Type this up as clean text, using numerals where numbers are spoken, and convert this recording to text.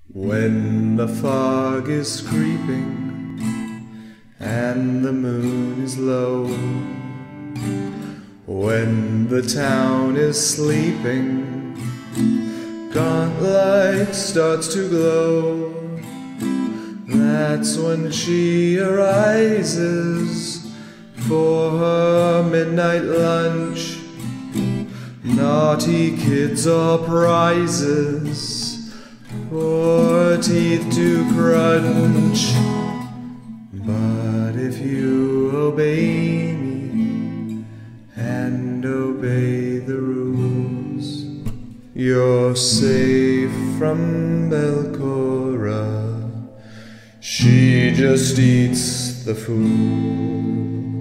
When the fog is creeping and the moon is low, when the town is sleeping, Gauntlight starts to glow. That's when she arises for her midnight lunch. Naughty kids are prizes for teeth to crunch. But if you obey me and obey the rules, you're safe from Belcora. She just eats the fools.